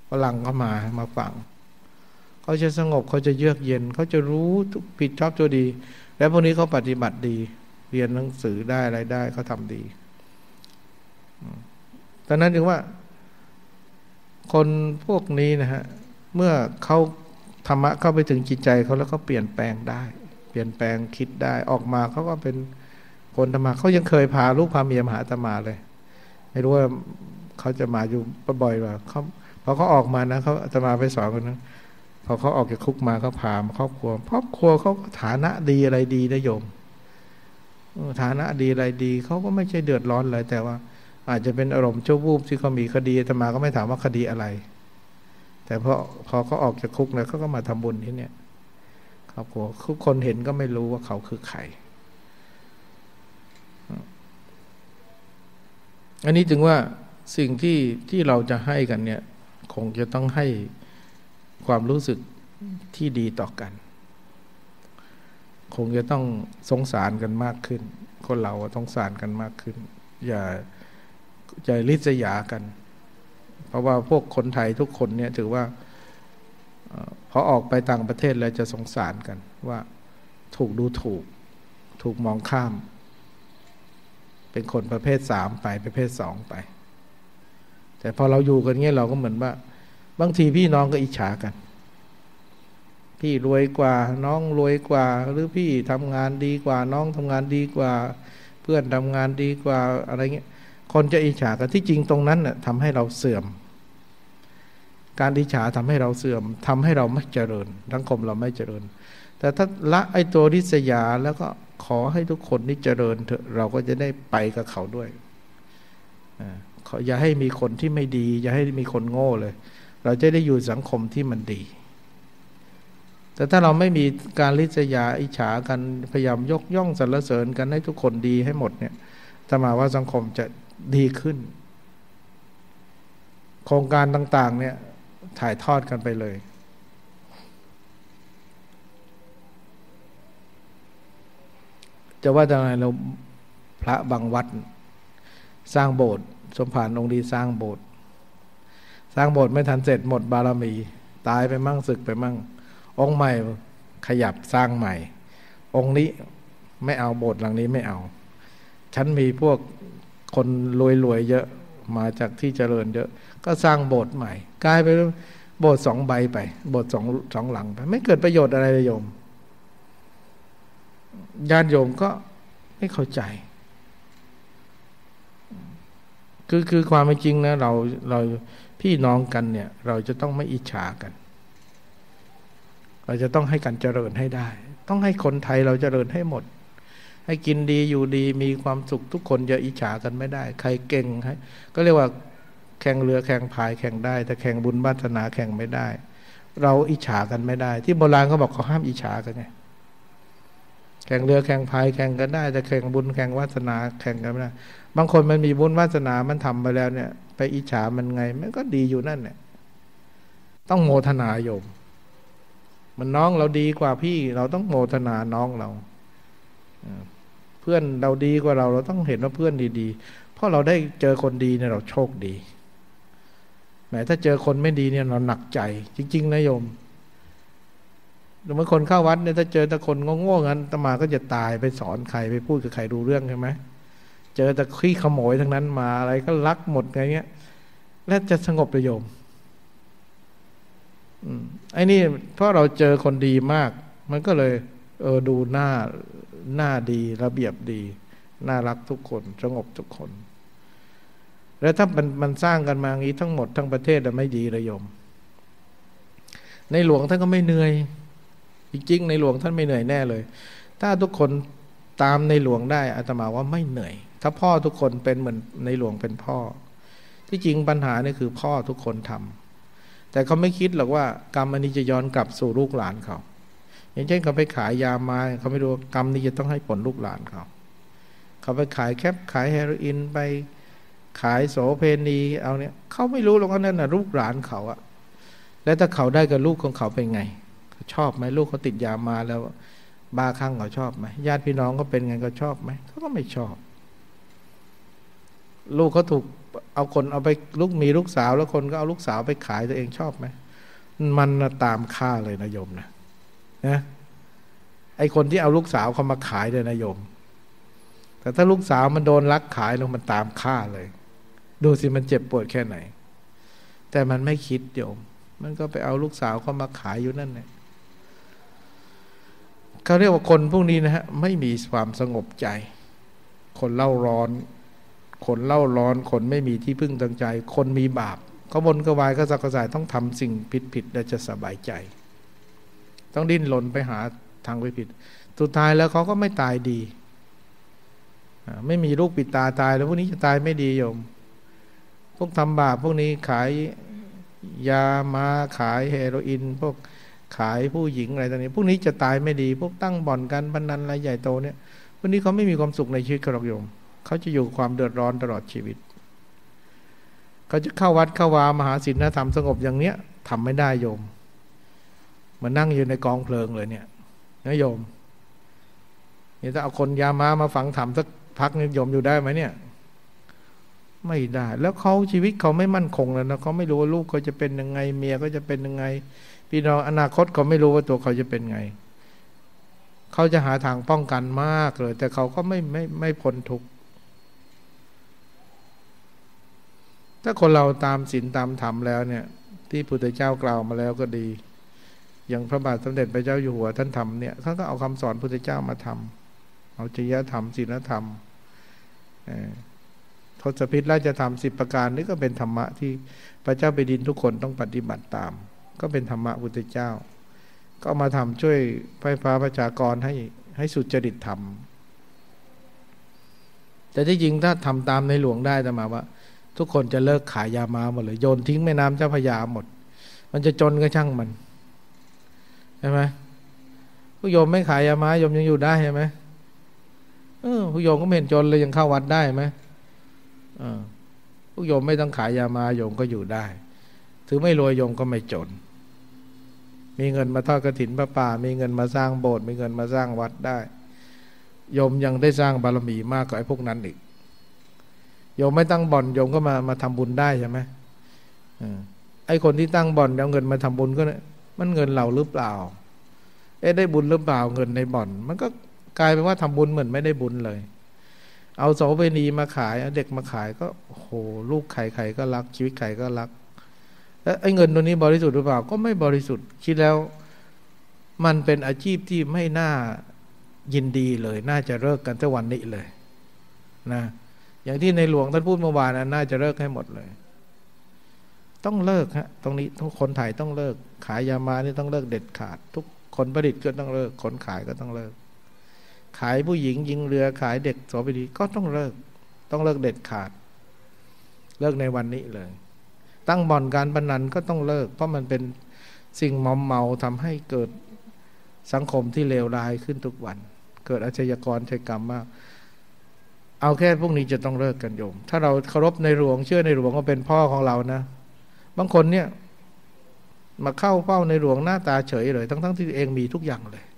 ฝรั่งเข้ามาฟังเขาจะสงบเขาจะเยือกเย็นเขาจะรู้ทุกผิดชอบชั่วดีแล้วพวกนี้เขาปฏิบัติดีเรียนหนังสือได้อะไรได้เขาทำดีดังนั้นจึงว่าคนพวกนี้นะฮะเมื่อเขาธรรมะเข้าไปถึงจิตใจเขาแล้วเขาเปลี่ยนแปลงได้เปลี่ยนแปลงคิดได้ออกมาเขาก็เป็นคนธรรมะเขายังเคยพาลูกพาเมียมาหาอาตมาเลยไม่รู้ว่าเขาจะมาอยู่บ่อยๆหรือเขาพอเขาออกมานะเขาอาตมาไปสอนคนนั้นพอเขาออกจากคุกมาเขาพาครอบครัวเขาฐานะดีอะไรดีนะโยมฐานะดีอะไรดีเขาก็ไม่ใช่เดือดร้อนเลยแต่ว่าอาจจะเป็นอารมณ์ชั่ววูบที่เขามีคดีอาตมาก็ไม่ถามว่าคดีอะไรแต่พอเขาออกจากคุกแล้วเขาก็มาทำบุญที่เนี่ยครอบครัวทุกคนเห็นก็ไม่รู้ว่าเขาคือใครอันนี้จึงว่าสิ่งที่เราจะให้กันเนี่ยคงจะต้องให้ความรู้สึกที่ดีต่อกันคงจะต้องสงสารกันมากขึ้นคนเราต้องสงสารกันมากขึ้นอย่าริษยากันเพราะว่าพวกคนไทยทุกคนเนี่ยถือว่าพอออกไปต่างประเทศแล้วจะสงสารกันว่าถูกดูถูกมองข้ามเป็นคนประเภท3ไปประเภท2ไปแต่พอเราอยู่กันเงี้ยเราก็เหมือนว่าบางทีพี่น้องก็อิจฉากันพี่รวยกว่าน้องรวยกว่าหรือพี่ทำงานดีกว่าน้องทำงานดีกว่าเพื่อนทำงานดีกว่าอะไรเงี้ยคนจะอิจฉากันที่จริงตรงนั้นน่ะทำให้เราเสื่อมการอิจฉาทำให้เราเสื่อมทำให้เราไม่เจริญสังคมเราไม่เจริญแต่ถ้าละไอ้ตัวริษยาแล้วก็ขอให้ทุกคนนี่เจริญเถอะเราก็จะได้ไปกับเขาด้วยอย่าให้มีคนที่ไม่ดีอย่าให้มีคนโง่เลยเราจะได้อยู่สังคมที่มันดีแต่ถ้าเราไม่มีการริษยาอิจฉากันพยายามยกย่องสรรเสริญกันให้ทุกคนดีให้หมดเนี่ยจะมาว่าสังคมจะดีขึ้นโครงการต่างๆเนี่ยถ่ายทอดกันไปเลยจะว่าจะไงเราพระบางวัดสร้างโบสถ์สมภารองค์ดีสร้างโบสถ์ไม่ทันเสร็จหมดบารมีตายไปมั่งศึกไปมั่งองค์ใหม่ขยับสร้างใหม่องค์นี้ไม่เอาโบสถ์หลังนี้ไม่เอาฉันมีพวกคนรวยๆเยอะมาจากที่เจริญเยอะก็สร้างโบสถ์ใหม่กลายไปโบสถ์2 ใบไปโบสถ์สองหลังไปไม่เกิดประโยชน์อะไรเลยโยมญาติโยมก็ไม่เข้าใจคือความเป็นจริงนะเราพี่น้องกันเนี่ยเราจะต้องไม่อิจฉากันเราจะต้องให้กันเจริญให้ได้ต้องให้คนไทยเราเจริญให้หมดให้กินดีอยู่ดีมีความสุขทุกคนจะอิจฉากันไม่ได้ใครเก่งก็เรียกว่าแข่งเรือแข่งพายแข่งได้แต่แข่งบุญวาสนาแข่งไม่ได้เราอิจฉากันไม่ได้ที่โบราณเขาบอกเขาห้ามอิจฉากันไงแข่งเรือแข่งพายแข่งกันได้แต่แข่งบุญแข่งวาสนาแข่งกันไม่ได้บางคนมันมีบุญวาสนามันทำไปแล้วเนี่ยไปอิจฉามันไงมันก็ดีอยู่นั่นแหละต้องโมทนาโยมมันน้องเราดีกว่าพี่เราต้องโมทนาน้องเราเพื่อนเราดีกว่าเราต้องเห็นว่าเพื่อนดีๆเพราะเราได้เจอคนดีเนี่ยเราโชคดีแม้ถ้าเจอคนไม่ดีเนี่ยเราหนักใจจริงๆนะโยมเมื่อคนเข้าวัดเนี่ยถ้าเจอแต่คนโง่ๆงั้นอาตมาก็จะตายไปสอนใครไปพูดกับใครรู้เรื่องใช่ไหมเจอแต่ขี้ขโมยทั้งนั้นมาอะไรก็ลักหมดไงเงี้ยแล้วจะสงบประโยมไอ้นี่เพราะเราเจอคนดีมากมันก็เลยดูหน้าดีระเบียบดีน่ารักทุกคนสงบทุกคนแล้วถ้ามันสร้างกันมาอย่างนี้ทั้งหมดทั้งประเทศไม่ดีเลยโยมในหลวงท่านก็ไม่เหนื่อยจริงๆในหลวงท่านไม่เหนื่อยแน่เลยถ้าทุกคนตามในหลวงได้อาตมาว่าไม่เหนื่อยถ้าพ่อทุกคนเป็นเหมือนในหลวงเป็นพ่อที่จริงปัญหานี่คือพ่อทุกคนทำแต่เขาไม่คิดหรอกว่ากรรมอันนี้จะย้อนกลับสู่ลูกหลานเขาอย่างเช่นเขาไปขายยามาเขาไม่รู้กรรมนี้จะต้องให้ผลลูกหลานเขาไปขายแคปขายเฮโรอีนไปขายโสเพณีเอาเนี่ยเขาไม่รู้หรอกว่านั่นน่ะลูกหลานเขาอะแล้วถ้าเขาได้กับลูกของเขาเป็นไงชอบไหมลูกเขาติดยามาแล้วบ้าคลั่งเขาชอบไหมญาติพี่น้องเขาเป็นไงก็ชอบไหมเขาก็ไม่ชอบลูกเขาถูกเอาคนเอาไปมีลูกสาวแล้วคนก็เอาลูกสาวไปขายตัวเองชอบไหมมันตามค่าเลยนะโยมนะไอคนที่เอาลูกสาวเขามาขายเลยนะโยมแต่ถ้าลูกสาวมันโดนลักขายแล้วมันตามค่าเลยดูสิมันเจ็บปวดแค่ไหนแต่มันไม่คิดโยมมันก็ไปเอาลูกสาวเขามาขายอยู่นั่นแหละเขาเรียกว่าคนพวกนี้นะฮะไม่มีความสงบใจคนเล่าร้อนคนไม่มีที่พึ่งทางใจคนมีบาปเขาบนกวายก็สักกระสายต้องทำสิ่งผิดแล้วจะสบายใจต้องดิ้นรนไปหาทางผิดสุดท้ายแล้วเขาก็ไม่ตายดีไม่มีลูกปิดตาตายแล้วพวกนี้จะตายไม่ดีโยมพวกทำบาปพวกนี้ขายยามาขายเฮโรอีนพวกขายผู้หญิงอะไรต่างๆพวกนี้จะตายไม่ดีพวกตั้งบ่อนกันพนันอะไรใหญ่โตเนี่ยพวกนี้เขาไม่มีความสุขในชีวิตเขาหรอกโยมเขาจะอยู่ความเดือดร้อนตลอดชีวิตเขาจะเข้าวัดเข้าวามหาศีลธรรมสงบอย่างเนี้ยทำไม่ได้โยมมานั่งอยู่ในกองเพลิงเลยเนี่ยนะโยมนี่ถ้าเอาคนยามาฝังธรรมสักพักนึงโยมอยู่ได้ไหมเนี่ยไม่ได้แล้วเขาชีวิตเขาไม่มั่นคงแล้วนะเขาไม่รู้ว่าลูกเขาจะเป็นยังไงเมียก็จะเป็นยังไงพี่น้องอนาคตเขาไม่รู้ว่าตัวเขาจะเป็นไงเขาจะหาทางป้องกันมากเลยแต่เขาก็ไม่พ้นทุกข์ถ้าคนเราตามศีลตามธรรมแล้วเนี่ยที่พุทธเจ้ากล่าวมาแล้วก็ดีอย่างพระบาทสมเด็จพระเจ้าอยู่หัวท่านทำเนี่ยเขาก็เอาคำสอนพุทธเจ้ามาทำเอาจริยธรรมศีลธรรมทศพิธราชธรรม10ประการนี่ก็เป็นธรรมะที่พระเจ้าแผ่นดินทุกคนต้องปฏิบัติตามก็เป็นธรรมะพุทธเจ้าก็มาทำช่วยไฟฟ้าประชากรให้สุจริตธรรมแต่ที่จริงถ้าทำตามในหลวงได้แต่มาว่าทุกคนจะเลิกขายยามาหมดเลยโยนทิ้งแม่น้ำเจ้าพระยาหมดมันจะจนก็ช่างมันใช่ไหมผู้โยมไม่ขายยามาโยมยังอยู่ได้ใช่ไหมผู้โยมก็ไม่เห็นจนเลยยังเข้าวัดได้ไหมผู้โยมไม่ต้องขายยามาโยมก็อยู่ได้ถึงไม่รวยโยมก็ไม่จนมีเงินมาทอดกฐินพระป่ามีเงินมาสร้างโบสถ์มีเงินมาสร้างวัดได้โยมยังได้สร้างบารมีมากกว่าไอ้พวกนั้นอีกโยมไม่ตั้งบ่อนโยมก็มาทำบุญได้ใช่ไหมไอ้คนที่ตั้งบ่อนเอาเงินมาทำบุญก็มันเงินเราหรือเปล่าได้บุญหรือเปล่าเงินในบ่อนมันก็กลายเป็นว่าทำบุญเหมือนไม่ได้บุญเลยเอาโสเภณีมาขายเอาเด็กมาขายก็โหลูกใครก็รักชีวิตใครก็รักแล้วไอ้เงินตัวนี้บริสุทธิ์หรือเปล่าก็ไม่บริสุทธิ์คิดแล้วมันเป็นอาชีพที่ไม่น่ายินดีเลยน่าจะเลิกกันแต่วันนี้เลยนะอย่างที่ในหลวงท่านพูดเมื่อวานน่าจะเลิกให้หมดเลยต้องเลิกฮะตรงนี้ทุกคนไทยต้องเลิกขายยามานี่ต้องเลิกเด็ดขาดทุกคนผลิตก็ต้องเลิกคนขายก็ต้องเลิกขายผู้หญิงยิงเรือขายเด็กโสเภณีก็ต้องเลิกเด็ดขาดเลิกในวันนี้เลยตั้งบ่อนการพนันก็ต้องเลิกเพราะมันเป็นสิ่งมอมเมาทำให้เกิดสังคมที่เลวร้ายขึ้นทุกวันเกิดอาชญากรอาชญากรรมมากเอาแค่พวกนี้จะต้องเลิกกันโยมถ้าเราเคารพในหลวงเชื่อในหลวงว่าเป็นพ่อของเรานะบางคนเนี่ยมาเข้าเฝ้าในหลวงหน้าตาเฉยเลยทั้งที่เองมีทุกอย่างเลย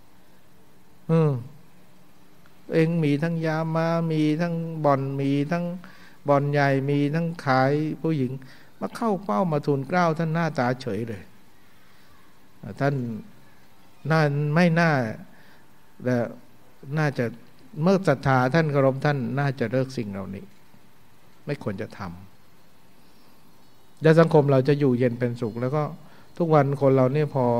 เองมีทั้งยามามีทั้งบ่อนมีทั้งบ่อนใหญ่มีทั้งขายผู้หญิงมาเข้าเฝ้ามาทูลเกล้าท่านหน้าตาเฉยเลยท่านไม่น่าแต่น่าจะเมื่อศรัทธาท่านเคารพท่านน่าจะเลิกสิ่งเหล่านี้ไม่ควรจะทำและสังคมเราจะอยู่เย็นเป็นสุขแล้วก็ทุกวันคนเราเนี่ยพอ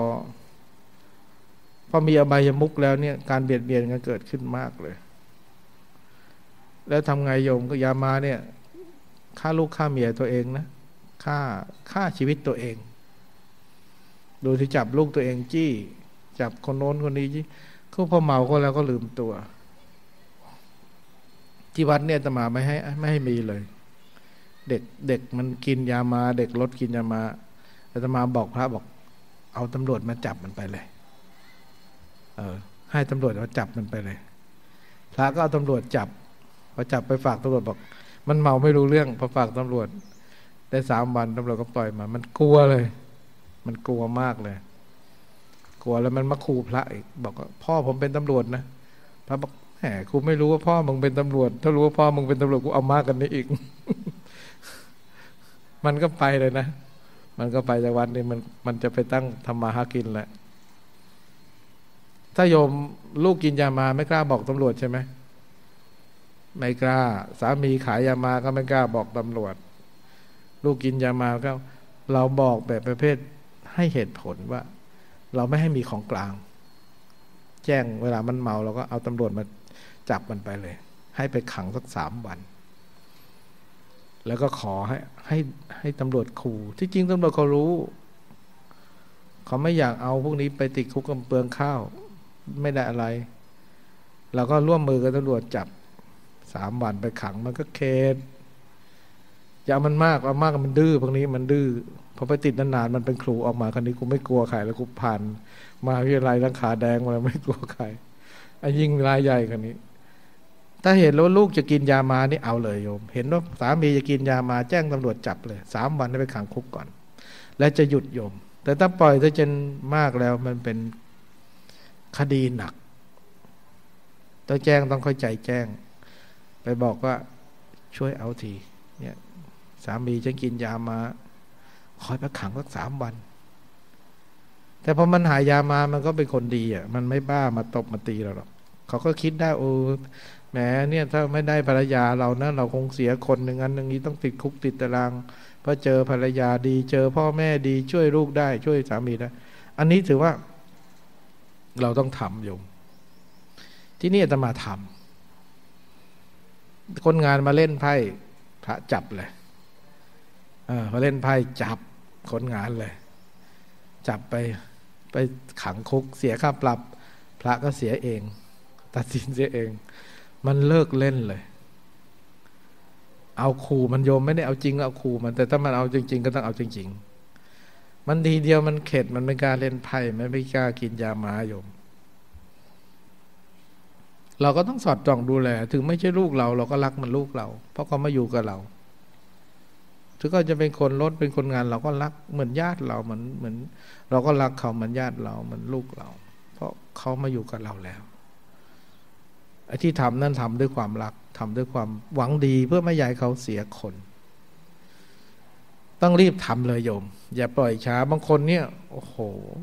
มีอบายมุขแล้วเนี่ยการเบียดเบียนกันเกิดขึ้นมากเลยแล้วทำไงโยมก็ยามาเนี่ยฆ่าลูกฆ่าเมียตัวเองนะฆ่าชีวิตตัวเองโดยที่จับลูกตัวเองจี้จับคนโน้นคนนี้จี้เขาพอเมาก็แล้วก็ลืมตัวที่วัดเนี่ยอาตมาไม่ให้มีเลยเด็กมันกินยามาเด็กลดกินยามาอาตมาบอกพระบอกเอาตำรวจมาจับมันไปเลยให้ตำรวจมาจับมันไปเลยพระก็เอาตำรวจจับพอจับไปฝากตำรวจบอกมันเมาไม่รู้เรื่องพอฝากตำรวจได้3 วันตำรวจก็ปล่อยมามันกลัวเลยมันกลัวมากเลยกลัวแล้วมันมาขู่พระอีกบอกว่าพ่อผมเป็นตำรวจนะพระบอกแหมกูไม่รู้ว่าพ่อมึงเป็นตำรวจถ้ารู้ว่าพ่อมึงเป็นตำรวจกูเอามากกันนี้อีกมันก็ไปเลยนะมันก็ไปจากวันนี้มันจะไปตั้งทำมาหากินแหละถ้าโยมลูกกินยามาไม่กล้าบอกตำรวจใช่ไหมไม่กล้าสามีขายยามาก็ไม่กล้าบอกตำรวจลูกกินยามาก็เราบอกแบบประเภทให้เหตุผลว่าเราไม่ให้มีของกลางแจ้งเวลามันเมาเราก็เอาตำรวจมาจับมันไปเลยให้ไปขังสัก3 วันแล้วก็ขอให้ตำรวจขู่ที่จริงตำรวจเขารู้เขาไม่อยากเอาพวกนี้ไปติดคุกกำเปลืองข้าวไม่ได้อะไรเราก็ร่วมมือกับตำรวจจับ3 วันไปขังมันก็เข็ดอย่ามันมากเอามากมันดื้อพวกนี้มันดื้อพอไปติดนานๆมันเป็นครูออกมาคราวนี้กูไม่กลัวใครแล้วกูผ่านมาวิทยาลัยทั้งขาแดงมาไม่กลัวใครยิ่งรายใหญ่กันนี้ถ้าเห็นแล้วลูกจะกินยามานี่เอาเลยโยมเห็นว่าสามีจะกินยามาแจ้งตำรวจจับเลย3 วันให้ไปขังคุกก่อนและจะหยุดโยมแต่ถ้าปล่อยถ้าจนมากแล้วมันเป็นคดีหนักต้องแจ้งต้องเข้าใจแจ้งไปบอกว่าช่วยเอาทีเนี่ยสามีจะกินยามาคอยไปขังสัก3 วันแต่พอมันหายามามันก็เป็นคนดีอ่ะมันไม่บ้ามาตบมาตีเราหรอกเขาก็คิดได้โอ้แหมเนี่ยถ้าไม่ได้ภรรยาเรานะเราคงเสียคนหนึ่งอันหนึ่งนี้ต้องติดคุกติดตารางเพราะเจอภรรยาดีเจอพ่อแม่ดีช่วยลูกได้ช่วยสามีได้อันนี้ถือว่าเราต้องทำอยู่ที่นี่อาตมาทำคนงานมาเล่นไพ่พระจับเลยมาเล่นไพ่จับคนงานเลยจับไปขังคุกเสียค่าปรับพระก็เสียเองตัดสินเสียเองมันเลิกเล่นเลยเอาขู่มันโยมไม่ได้เอาจริงเอาขู่มันแต่ถ้ามันเอาจริงๆก็ต้องเอาจริงๆมันทีเดียวมันเข็ดมันไม่กล้าเล่นไพ่ไม่กล้ากินยาม้าโยมเราก็ต้องสอดจ้องดูแลถึงไม่ใช่ลูกเราก็รักมันลูกเราเพราะเขามาอยู่กับเราถึงก็จะเป็นคนรถเป็นคนงานเราก็รักเหมือนญาติเราเหมือนเราก็รักเขาเหมือนญาติเราเหมือนลูกเราเพราะเขามาอยู่กับเราแล้วไอ้ที่ทำนั่นทำด้วยความรักทำด้วยความหวังดีเพื่อไม่อยากให้เขาเสียคนต้องรีบทำเลยโยมอย่าปล่อยช้าบางคนเนี่ยโอ้โห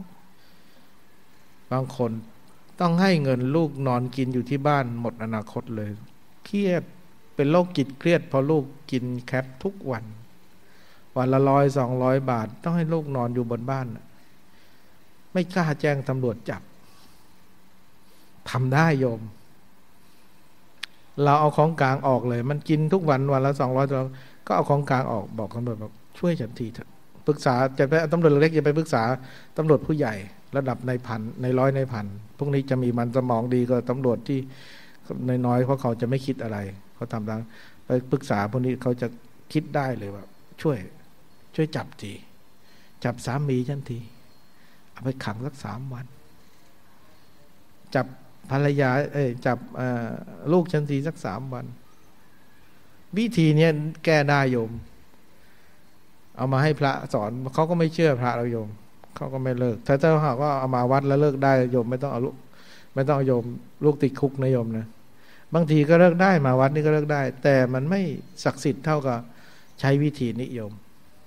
บางคนต้องให้เงินลูกนอนกินอยู่ที่บ้านหมดอนาคตเลยเครียดเป็นโรคจิตเครียดเพราะลูกกินแคปทุกวันละ100-200 บาทต้องให้ลูกนอนอยู่บนบ้านไม่กล้าแจ้งตำรวจจับทำได้โยมเราเอาของกลางออกเลยมันกินทุกวันละ200ก็เอาของกลางออกบอกตำรวจบอกช่วยฉันทีเถอะปรึกษาจะไปตำรวจเล็กอย่าไปปรึกษาตำรวจผู้ใหญ่ระดับในพันในร้อยในพันพวกนี้จะมีมันสมองดีกว่าตำรวจที่น้อยเพราะเขาจะไม่คิดอะไรเขาทำทางไปปรึกษาพวกนี้เขาจะคิดได้เลยว่าช่วยจับทีจับสามีฉันทีเอาไปขังสัก3 วันจับภรรยาจับลูกฉันทีสัก3 วันวิธีนี้แก้ได้โยมเอามาให้พระสอนเขาก็ไม่เชื่อพระเราโยมเขาก็ไม่เลิกถ้าหากว่าเอามาวัดแล้วเลิกได้โยมไม่ต้องเอาลูกไม่ต้องเอาโยมลูกติดคุกนะโยมนะบางทีก็เลิกได้มาวัดนี่ก็เลิกได้แต่มันไม่ศักดิ์สิทธิ์เท่ากับใช้วิธีนิยม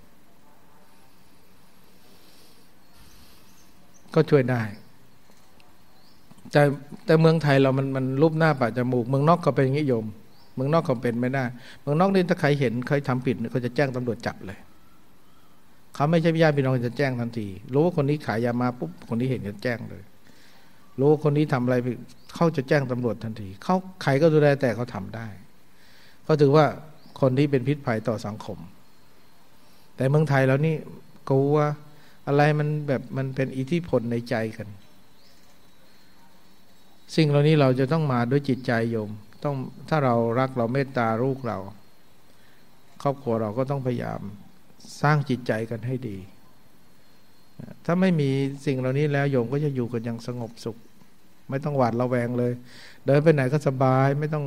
ก็ช่วยได้แต่เมืองไทยเรามันรูปหน้าปะจมูกเมืองนอกก็เป็นอย่างนี้โยมเมืองนอกเขาเป็นไม่ได้เมืองนอกนี่ถ้าใครเห็นใครทำผิดเขาจะแจ้งตำรวจจับเลยเขาไม่ใช่ญาติพี่น้องจะแจ้งทันทีรู้ว่าคนนี้ขายยามาปุ๊บคนนี้เห็นจะแจ้งเลยรู้ว่าคนนี้ทำอะไรเขาจะแจ้งตำรวจทันทีเขาใครก็ดูแลแต่เขาทำได้เขาถือว่าคนที่เป็นพิษภัยต่อสังคมแต่เมืองไทยแล้วนี่กลัวอะไรมันแบบมันเป็นอิทธิพลในใจกันสิ่งเหล่านี้เราจะต้องมาด้วยจิตใจโยมต้องถ้าเรารักเราเมตตาลูกเราครอบครัวเราก็ต้องพยายามสร้างจิตใจกันให้ดีถ้าไม่มีสิ่งเหล่านี้แล้วโยมก็จะอยู่กันอย่างสงบสุขไม่ต้องหวาดระแวงเลยเดินไปไหนก็สบายไม่ต้อง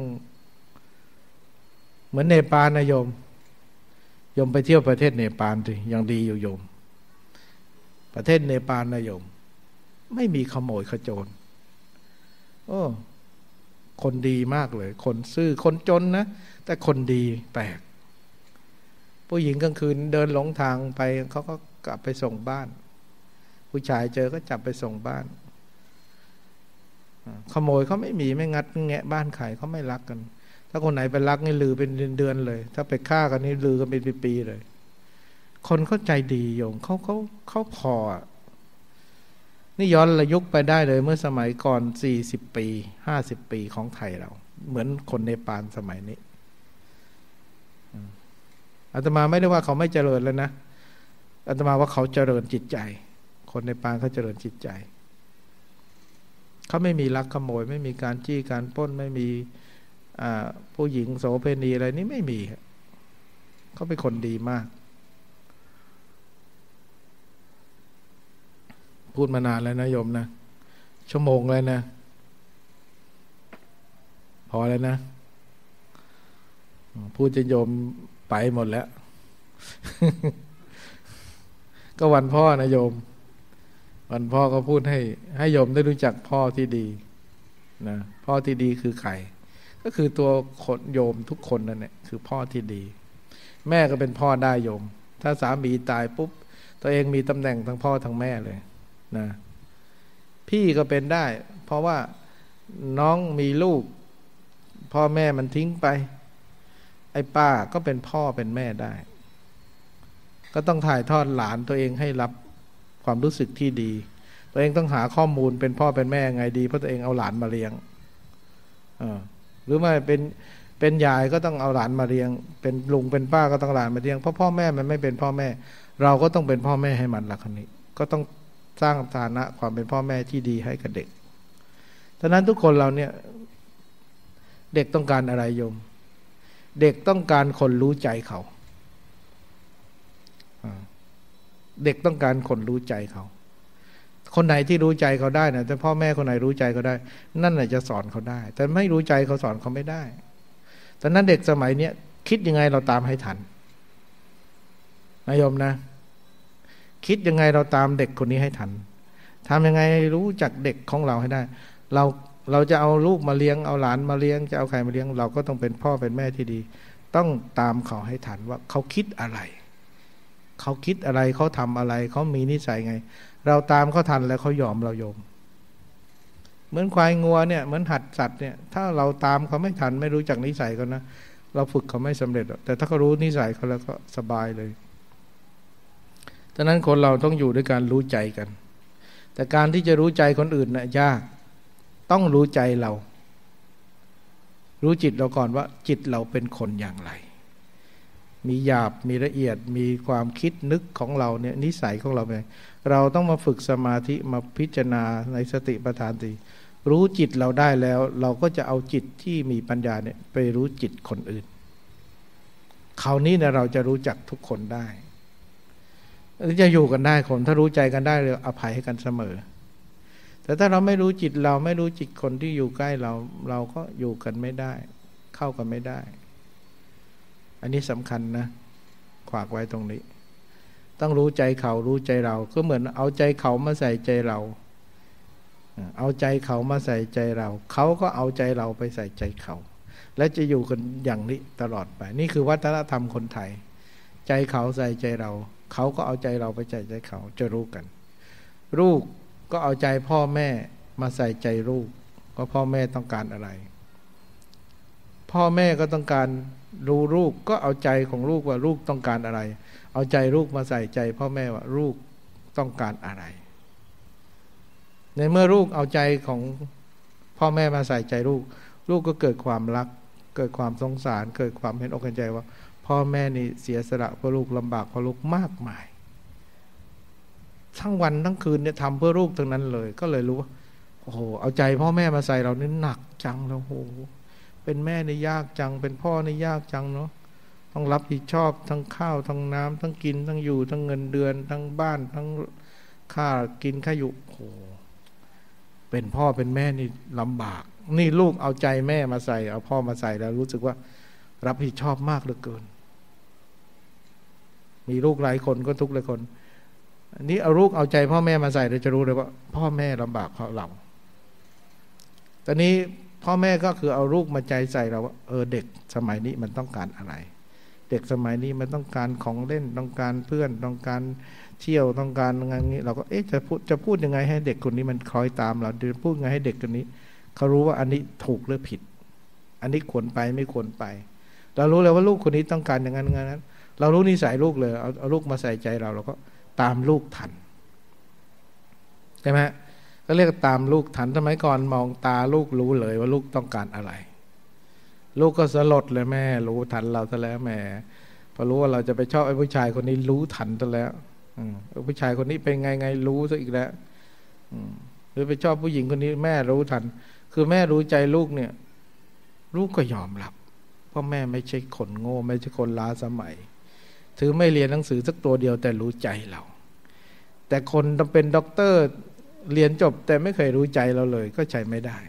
เหมือนเนปาลนะโยมไปเที่ยวประเทศเนปาลสิยังดีอยู่โยมประเทศเนปาลนะโยมไม่มีขโมยขโจรคนดีมากเลยคนซื่อคนจนนะแต่คนดีแปลกผู้หญิงกลางคืนเดินหลงทางไปเขาก็กลับไปส่งบ้านผู้ชายเจอก็จับไปส่งบ้านขโมยเขาไม่มีไม่งัดแงะบ้านใครเขาไม่ลักกันถ้าคนไหนไปลักนี่ลือเป็นเดือนเลยถ้าไปฆ่ากันนี่ลือกันเป็นปีๆเลยคนเข้าใจดีโยมเขาพอนี่ย้อนระยุกไปได้เลยเมื่อสมัยก่อน40 ปี50 ปีของไทยเราเหมือนคนเนปาลสมัยนี้อาตมาไม่ได้ว่าเขาไม่เจริญแล้วนะอาตมาว่าเขาเจริญจิตใจคนเนปาลเขาเจริญจิตใจเขาไม่มีลักขโมยไม่มีการจี้การปล้นไม่มีผู้หญิงโสเภณีอะไรนี่ไม่มีเขาเป็นคนดีมากพูดมานานแล้วนะโยมนะชั่วโมงเลยนะพอแล้วนะพูดจะโยมไปหมดแล้ว ก็วันพ่อนะโยมวันพ่อก็พูดให้โยมได้รู้จักพ่อที่ดีนะพ่อที่ดีคือใครก็คือตัวคนโยมทุกคนนั่นแหละคือพ่อที่ดีแม่ก็เป็นพ่อได้โยมถ้าสามีตายปุ๊บตัวเองมีตำแหน่งทั้งพ่อทั้งแม่เลยนะพี่ก็เป็นได้เพราะว่าน้องมีลูกพ่อแม่มันทิ้งไปไอ้ป้าก็เป็นพ่อเป็นแม่ได้ก็ต้องถ่ายทอดหลานตัวเองให้รับความรู้สึกที่ดีตัวเองต้องหาข้อมูลเป็นพ่อเป็นแม่ไงดีเพราะตัวเองเอาหลานมาเลี้ยงหรือไม่เป็นยายก็ต้องเอาหลานมาเลี้ยงเป็นลุงเป็นป้าก็ต้องหลานมาเลี้ยงเพราะพ่อแม่มันไม่เป็นพ่อแม่เราก็ต้องเป็นพ่อแม่ให้มันละคนนี้ก็ต้องสร้างฐานะความเป็นพ่อแม่ที่ดีให้กับเด็กฉะนั้นทุกคนเราเนี่ยเด็กต้องการอะไรโยมเด็กต้องการคนรู้ใจเขาเด็กต้องการคนรู้ใจเขาคนไหนที่รู้ใจเขาได้นะแต่พ่อแม่คนไหนรู้ใจเขาได้นั่นแหละจะสอนเขาได้แต่ไม่รู้ใจเขาสอนเขาไม่ได้ฉะนั้นเด็กสมัยนี้คิดยังไงเราตามให้ทันนายโยมนะคิดยังไงเราตามเด็กคนนี้ให้ทันทำยังไงรู้จักเด็กของเราให้ได้เราจะเอาลูกมาเลี้ยงเอาหลานมาเลี้ยงจะเอาใครมาเลี้ยงเราก็ต้องเป็นพ่อเป็นแม่ที่ดีต้องตามเขาให้ทันว่าเขาคิดอะไรเขาคิดอะไรเขาทำอะไรเขามีนิสัยไงเราตามเขาทันแล้วเขายอมเราโยมเหมือนควายงัวเนี่ยเหมือนหัดสัตว์เนี่ยถ้าเราตามเขาไม่ทันไม่รู้จักนิสัยเขานะเราฝึกเขาไม่สำเร็จแต่ถ้าเขารู้นิสัยเขาแล้วก็สบายเลยฉะนั้นคนเราต้องอยู่ด้วยการรู้ใจกันแต่การที่จะรู้ใจคนอื่นน่ะยากต้องรู้ใจเรารู้จิตเราก่อนว่าจิตเราเป็นคนอย่างไรมีหยาบมีละเอียดมีความคิดนึกของเราเนี่ยนิสัยของเราเป็นเราต้องมาฝึกสมาธิมาพิจารณาในสติปัฏฐานสี่รู้จิตเราได้แล้วเราก็จะเอาจิตที่มีปัญญาเนี่ยไปรู้จิตคนอื่นคราวนี้เนี่ยเราจะรู้จักทุกคนได้จะอยู่กันได้คนถ้ารู้ใจกันได้เลยอภัยให้กันเสมอแต่ถ้าเราไม่รู้จิตเราไม่รู้จิตคนที่อยู่ใกล้เราก็อยู่กันไม่ได้เข้ากันไม่ได้อันนี้สำคัญนะฝากไว้ตรงนี้ต้องรู้ใจเขารู้ใจเราก็เหมือนเอาใจเขามาใส่ใจเราเอาใจเขามาใส่ใจเราเขาก็เอาใจเราไปใส่ใจเขาและจะอยู่กันอย่างนี้ตลอดไปนี่คือวัฒนธรรมคนไทยใจเขาใส่ใจเราเขาก็เอาใจเราไปใส่ใจเขาจะรู้กันลูกก็เอาใจพ่อแม่มาใส่ใจลูกว่าพ่อแม่ต้องการอะไรพ่อแม่ก็ต้องการรู้ลูกก็เอาใจของลูกว่าลูกต้องการอะไรเอาใจลูกมาใส่ใจพ่อแม่ว่าลูกต้องการอะไรในเมื่อลูกเอาใจของพ่อแม่มาใส่ใจลูกลูกก็เกิดความรักเกิดความสงสารเกิดความเห็นอกเห็นใจว่าพ่อแม่นี่เสียสละเพื่อลูกลำบากเพื่อลูกมากมายทั้งวันทั้งคืนเนี่ยทำเพื่อลูกทั้งนั้นเลยก็เลยรู้ว่าโอ้โหเอาใจพ่อแม่มาใส่เรานี่หนักจังแล้วโอ้โหเป็นแม่นี่ยากจังเป็นพ่อนี่ยากจังเนาะต้องรับผิดชอบทั้งข้าวทั้งน้ำทั้งกินทั้งอยู่ทั้งเงินเดือนทั้งบ้านทั้งค่ากินค่าอยู่โอ้โหเป็นพ่อเป็นแม่นี่ลำบากนี่ลูกเอาใจแม่มาใส่เอาพ่อมาใส่แล้วรู้สึกว่ารับผิดชอบมากเหลือเกินมีลูกหลายคนก็ทุกหลายคนอันนี้เอาลูกเอาใจพ่อแม่มาใส่เราจะรู้เลยว่าพ่อแม่ลำบากเพราะเราตอนนี้พ่อแม่ก็คือเอาลูกมาใจใส่เราว่าเด็กสมัยนี้มันต้องการอะไรเด็กสมัยนี้มันต้องการของเล่นต้องการเพื่อนต้องการเที่ยวต้องการงานนี้เราก็จะพูดยังไงให้เด็กคนนี้มันคล้อยตามเราหรือพูดยังไงให้เด็กคนนี้เขารู้ว่าอันนี้ถูกหรือผิดอันนี้ควรไปไม่ควรไปเรารู้เลยว่าลูกคนนี้ต้องการอย่างนั้นงั้นเรารู้นิสัยลูกเลยเอาลูกมาใส่ใจเราก็ตามลูกทันใช่ไหมก็เรียกตามลูกทันสมัยก่อนมองตาลูกรู้เลยว่าลูกต้องการอะไรลูกก็สลดเลยแม่รู้ทันเราซะแล้วแม่พอรู้ว่าเราจะไปชอบไอ้ผู้ชายคนนี้รู้ทันซะแล้วผู้ชายคนนี้เป็นไงรู้ซะอีกแล้วหรือไปชอบผู้หญิงคนนี้แม่รู้ทันคือแม่รู้ใจลูกเนี่ยลูกก็ยอมรับเพราะแม่ไม่ใช่คนโง่ไม่ใช่คนล้าสมัยถือไม่เรียนหนังสือสักตัวเดียวแต่รู้ใจเราแต่คนต้องเป็นด็อกเตอร์เรียนจบแต่ไม่เคยรู้ใจเราเลยก็ใช้ไม่ได้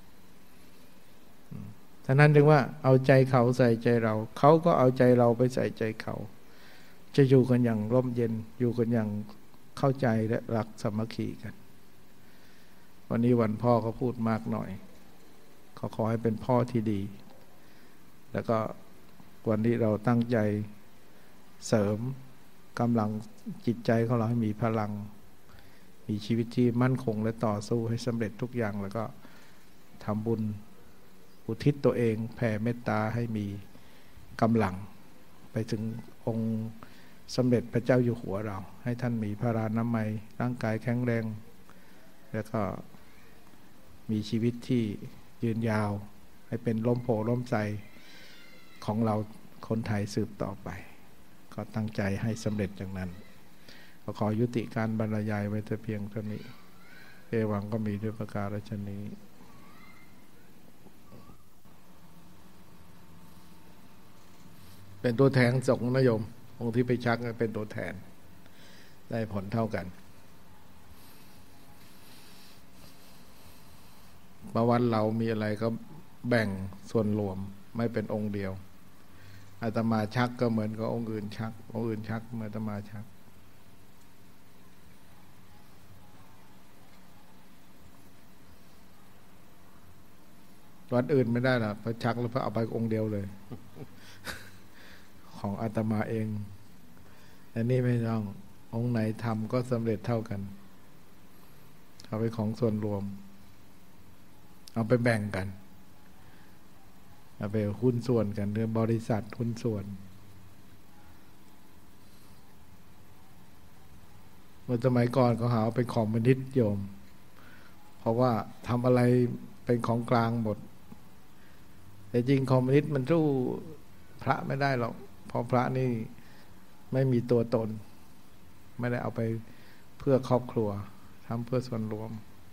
ฉะนั้นจึงว่าเอาใจเขาใส่ใจเราเขาก็เอาใจเราไปใส่ใจเขาจะอยู่กันอย่างร่มเย็นอยู่กันอย่างเข้าใจและรักสามัคคีกันวันนี้วันพ่อเขาพูดมากหน่อยเขาขอให้เป็นพ่อที่ดีแล้วก็วันนี้เราตั้งใจเสริมกำลังจิตใจของเราให้มีพลังมีชีวิตที่มั่นคงและต่อสู้ให้สำเร็จทุกอย่างแล้วก็ทำบุญอุทิศตัวเองแผ่เมตตาให้มีกำลังไปถึงองค์สมเด็จพระเจ้าอยู่หัวเราให้ท่านมีพลานามัยร่างกายแข็งแรงแล้วก็มีชีวิตที่ยืนยาวให้เป็นร่มโพร่มไทรของเราคนไทยสืบต่อไปก็ตั้งใจให้สำเร็จอย่างนั้นขอยุติการบรรยายไว้แต่เพียงเท่านี้เอวังก็มีด้วยประการฉะนี้เป็นตัวแทนสงฆ์นะโยมองค์ที่ไปชักเป็นตัวแทนได้ผลเท่ากันประวัติเรามีอะไรก็แบ่งส่วนรวมไม่เป็นองค์เดียวอาตมาชักก็เหมือนกับองค์อื่นชักองค์อื่นชักเหมือนอาตมาชักวัดอื่นไม่ได้หรอกพระชักแล้วพระเอาไปองค์เดียวเลยของอาตมาเองอันนี้ไม่ต้ององค์ไหนทำก็สำเร็จเท่ากันเอาไปของส่วนรวมเอาไปแบ่งกันเอาไปหุ้นส่วนกันเรื่องบริษัทหุ้นส่วนเมื่อสมัยก่อนเขาหาเป็นของมนิษย์โยมเพราะว่าทำอะไรเป็นของกลางหมดแต่จริงคอมมิวนิสต์มันสู้พระไม่ได้หรอกเพราะพระนี่ไม่มีตัวตนไม่ได้เอาไปเพื่อครอบครัวทำเพื่อส่วนรวม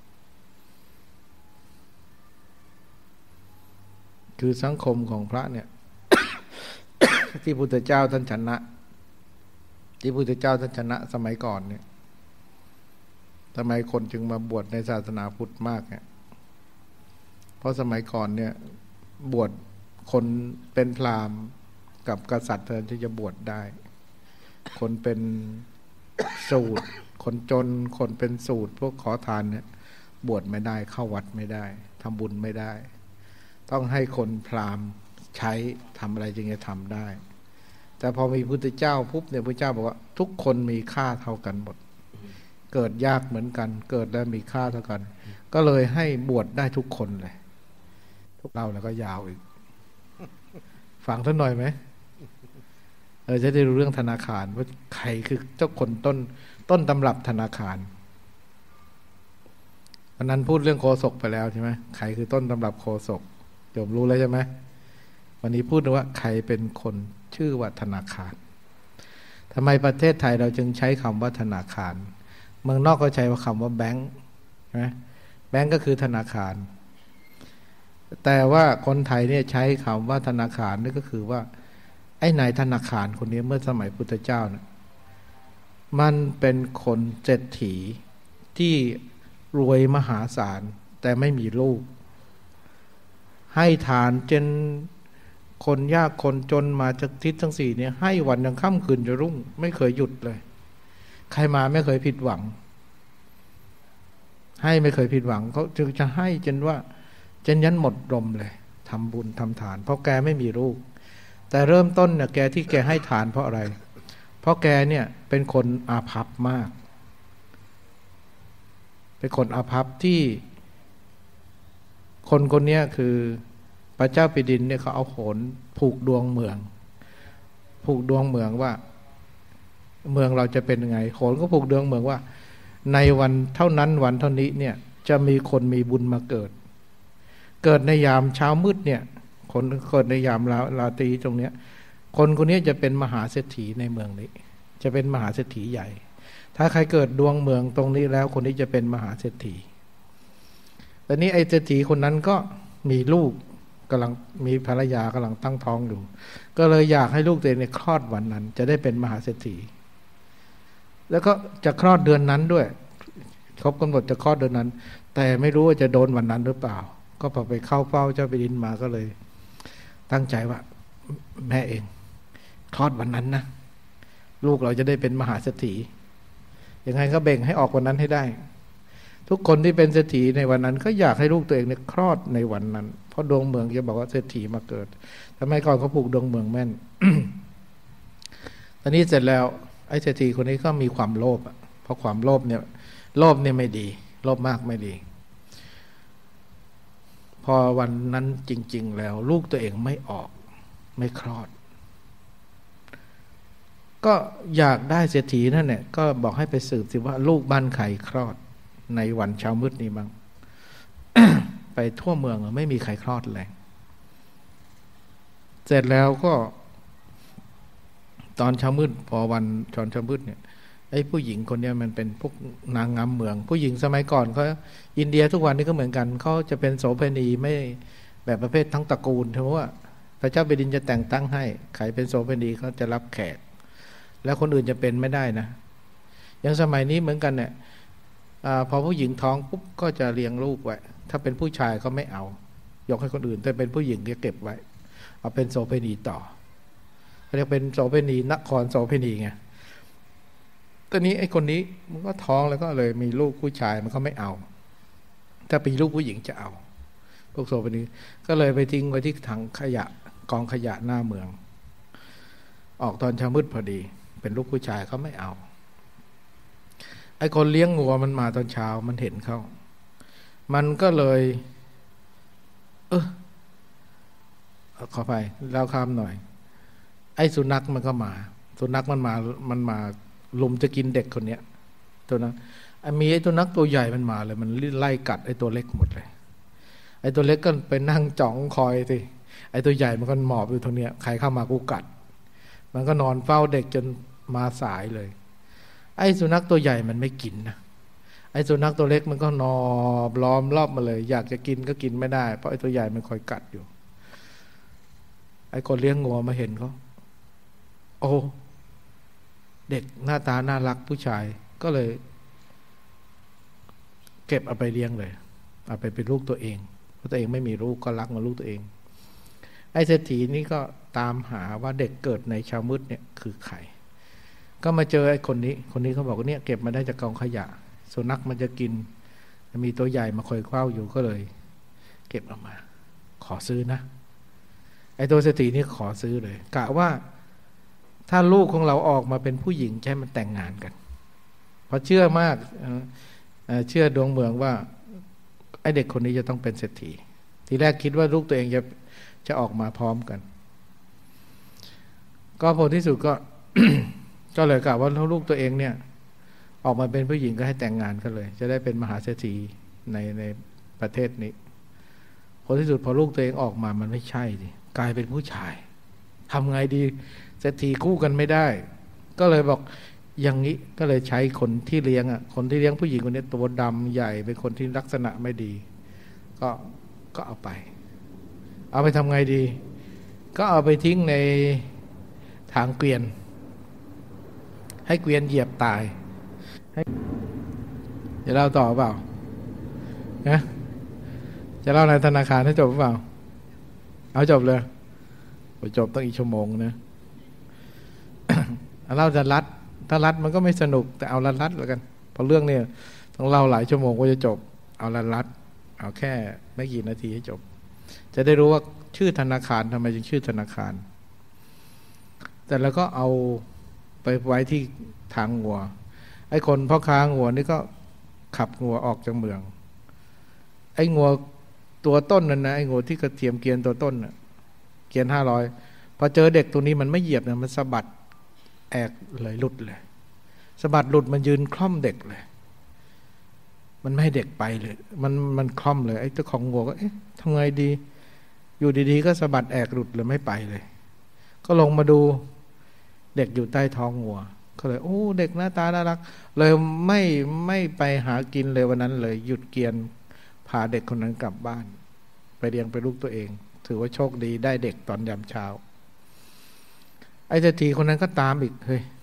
คือสังคมของพระเนี่ย ที่พุทธเจ้าท่านชนะที่พุทธเจ้าท่านชนะสมัยก่อนเนี่ยทำไมคนจึงมาบวชในศาสนาพุทธมากเนี่ยเพราะสมัยก่อนเนี่ยบวชคนเป็นพราหมณ์กับกษัตริย์เท่านั้นที่จะบวชได้คนเป็นสูตรคนจนคนเป็นสูตรพวกขอทานเนี่ยบวชไม่ได้เข้าวัดไม่ได้ทำบุญไม่ได้ต้องให้คนพราหมณ์ใช้ทำอะไรจึงจะทำได้แต่พอมีพุทธเจ้าปุ๊บเนี่ยพระเจ้าบอกว่าทุกคนมีค่าเท่ากันหมดเกิดยากเหมือนกันเกิดแล้วมีค่าเท่ากันก็เลยให้บวชได้ทุกคนเลยทุกเราแล้วก็ยาวอีกฟังท่านหน่อยไหมจะได้รู้เรื่องธนาคารว่าใครคือเจ้าคนต้นตำรับธนาคารวันนั้นพูดเรื่องโฆษกไปแล้วใช่ไหมใครคือต้นตำรับโฆษกโยมรู้แล้วใช่ไหมวันนี้พูดว่าใครเป็นคนชื่อว่าธนาคารทำไมประเทศไทยเราจึงใช้คำว่าธนาคารเมืองนอกก็ใช้ว่าคำว่าแบงค์นะแบงค์ก็คือธนาคารแต่ว่าคนไทยเนี่ยใช้คำว่าธนาคารนี่ก็คือว่าไอ้นายธนาคารคนนี้เมื่อสมัยพุทธเจ้าเนี่ยมันเป็นคนเศรษฐีที่รวยมหาศาลแต่ไม่มีลูกให้ทานจนคนยากคนจนมาจากทิศทั้งสี่เนี่ยให้วันยังค่ำคืนจะรุ่งไม่เคยหยุดเลยใครมาไม่เคยผิดหวังให้ไม่เคยผิดหวังเขาจึงจะให้จนว่าจนยันหมดลมเลยทำบุญทำทานเพราะแกไม่มีลูกแต่เริ่มต้นเนี่ยแกที่แกให้ทานเพราะอะไรเพราะแกเนี่ยเป็นคนอาภัพมากเป็นคนอาภัพที่คนคนนี้คือพระเจ้าแผ่นดินเนี่ยเขาเอาโหนผูกดวงเมืองว่าเมืองเราจะเป็นยังไงโหนก็ผูกดวงเมืองว่าในวันเท่านั้นวันเท่านี้เนี่ยจะมีคนมีบุญมาเกิดในยามเช้ามืดเนี่ยคนเกิดในยามราตรีตรงเนี้ยคนคนนี้จะเป็นมหาเศรษฐีในเมืองนี้จะเป็นมหาเศรษฐีใหญ่ถ้าใครเกิดดวงเมืองตรงนี้แล้วคนนี้จะเป็นมหาเศรษฐีตอนนี้ไอ้เศรษฐีคนนั้นก็มีลูกกำลังมีภรรยากำลังตั้งท้องอยู่ก็เลยอยากให้ลูกตัวเองคลอดวันนั้นจะได้เป็นมหาเศรษฐีแล้วก็จะคลอดเดือนนั้นด้วยครบกำหนดจะคลอดเดือนนั้นแต่ไม่รู้ว่าจะโดนวันนั้นหรือเปล่าก็พอไปเข้าเฝ้าเจ้าแผ่นดินมาก็เลยตั้งใจว่าแม่เองคลอดวันนั้นนะลูกเราจะได้เป็นมหาเศรษฐียังไงก็เบ่งให้ออกวันนั้นให้ได้ทุกคนที่เป็นเศรษฐีในวันนั้นก็อยากให้ลูกตัวเองคลอดในวันนั้นเพราะดวงเมืองจะบอกว่าเศรษฐีมาเกิดทำไมก่อนเขาผูกดวงเมืองแม่น ตอนนี้เสร็จแล้วไอ้เศรษฐีคนนี้ก็มีความโลภเพราะความโลภเนี่ยไม่ดีโลภมากไม่ดีพอวันนั้นจริงๆแล้วลูกตัวเองไม่ออกไม่คลอดก็อยากได้เศรษฐีนั่นแหละก็บอกให้ไปสืบสิว่าลูกบ้านใครคลอดในวันเช้ามืดนี้บ้าง ไปทั่วเมืองไม่มีใครคลอดเลยเสร็จแล้วก็ตอนเช้ามืดพอวันตอนเช้ามืดเนี่ยไอ้ผู้หญิงคนนี้มันเป็นพวกนางงามเมืองผู้หญิงสมัยก่อนเขาอินเดียทุกวันนี้ก็เหมือนกันเขาจะเป็นโสเภณีไม่แบบประเภททั้งตระกูลเพราะว่าพระเจ้าแผ่นดินจะแต่งตั้งให้ใครเป็นโสเภณีเขาจะรับแขกแล้วคนอื่นจะเป็นไม่ได้นะอย่างสมัยนี้เหมือนกันเนี่ยพอผู้หญิงท้องปุ๊บก็จะเลี้ยงลูกไว้ถ้าเป็นผู้ชายก็ไม่เอายกให้คนอื่นแต่เป็นผู้หญิงก็เก็บไว้เอาเป็นโสเภณีต่อเรียกเป็นโสเภณีนครโสเภณีไงตอนนี้ไอ้คนนี้มันก็ท้องแล้วก็เลยมีลูกผู้ชายมันก็ไม่เอาถ้าเป็นลูกผู้หญิงจะเอาพวกโสเภณีก็เลยไปทิ้งไว้ที่ถังขยะกองขยะหน้าเมืองออกตอนเช้ามืดพอดีเป็นลูกผู้ชายเขาไม่เอาไอ้คนเลี้ยงงัวมันมาตอนเช้ามันเห็นเขามันก็เลยขอไปเล่าคำหน่อยไอ้สุนัขมันก็มาสุนัขมันมาลุมจะกินเด็กคนเนี้ยตัวนั้นมีไอ้ตัวนักตัวใหญ่มันมาเลยมันไล่กัดไอ้ตัวเล็กหมดเลยไอ้ตัวเล็กก็ไปนั่งจ้องคอยสิไอ้ตัวใหญ่มันก็หมอบอยู่ตรงเนี้ยใครเข้ามากูกัดมันก็นอนเฝ้าเด็กจนมาสายเลยไอ้สุนัขตัวใหญ่มันไม่กินนะไอ้สุนัขตัวเล็กมันก็นอนล้อมรอบมาเลยอยากจะกินก็กินไม่ได้เพราะไอ้ตัวใหญ่มันคอยกัดอยู่ไอ้คนเลี้ยงงัวมาเห็นเขาโอ้เด็กหน้าตาน่ารักผู้ชายก็เลยเก็บเอาไปเลี้ยงเลยเอาไปเป็นลูกตัวเองเพราะตัวเองไม่มีลูกก็รักมาลูกตัวเองไอ้เศรษฐีนี่ก็ตามหาว่าเด็กเกิดในเช้ามืดเนี่ยคือใครก็มาเจอไอ้คนนี้เขาบอกว่าเนี่ยเก็บมาได้จากกองขยะสุนัขมันจะกินมีตัวใหญ่มาคอยเฝ้าอยู่ก็เลยเก็บออกมาขอซื้อนะไอ้ตัวเศรษฐีนี่ขอซื้อเลยกะว่าถ้าลูกของเราออกมาเป็นผู้หญิงใช่มันแต่งงานกันเพราะเชื่อมากเชื่อดวงเมืองว่าไอ้เด็กคนนี้จะต้องเป็นเศรษฐีทีแรกคิดว่าลูกตัวเองจะออกมาพร้อมกันก็ผลที่สุดก็ ก็เลยกล่าวว่าลูกตัวเองเนี่ยออกมาเป็นผู้หญิงก็ให้แต่งงานกันเลยจะได้เป็นมหาเศรษฐีในประเทศนี้ผลที่สุดพอลูกตัวเองออกมามันไม่ใช่ดิกลายเป็นผู้ชายทำไงดีเศรษฐีคู่กันไม่ได้ก็เลยบอกอย่างนี้ก็เลยใช้คนที่เลี้ยงคนที่เลี้ยงผู้หญิงคนนี้ตัวดำใหญ่เป็นคนที่ลักษณะไม่ดีก็เอาไปทำไงดีก็เอาไปทิ้งในทางเกวียนให้เกวียนเหยียบตายจะเล่าต่อเปล่านะจะเล่าในธนาคารให้จบเปล่าเอาจบเลยจบต้องอีกชั่วโมงนะ เล่าจะรัดถ้ารัดมันก็ไม่สนุกแต่เอารัดแล้วกันเพราะเรื่องนี้ต้องเล่าหลายชั่วโมงก็จะจบเอารัดเอาแค่ไม่กี่นาทีให้จบจะได้รู้ว่าชื่อธนาคารทำไมจึงชื่อธนาคารแต่แล้วก็เอาไปไว้ที่ทางงัวไอ้คนพ่อค้างัวนี่ก็ขับงัวออกจากเมืองไอ้งัวตัวต้นนั่นนะไอ้งัวที่กระเทียมเกวียนตัวต้นน่ะเกวียน500พอเจอเด็กตัวนี้มันไม่เหยียบนะมันสะบัดแอกเลยหลุดเลยสะบัดหลุดมันยืนคล่อมเด็กเลยมันไม่ให้เด็กไปเลยมันคล่อมเลยไอ้เจ้าของงัวก็เอ๊ะทำไงดีอยู่ดีๆก็สะบัดแอกหลุดเลยไม่ไปเลยก็ลงมาดูเด็กอยู่ใต้ท้องงัวก็เลยโอ้เด็กหน้าตาน่ารักเลยไม่ไปหากินเลยวันนั้นเลยหยุดเกียนพาเด็กคนนั้นกลับบ้านไปเลี้ยงเป็นลูกตัวเองถือว่าโชคดีได้เด็กตอนยามเช้าไอ้เศรษฐีคนนั้นก็ตามอีกเฮ้ย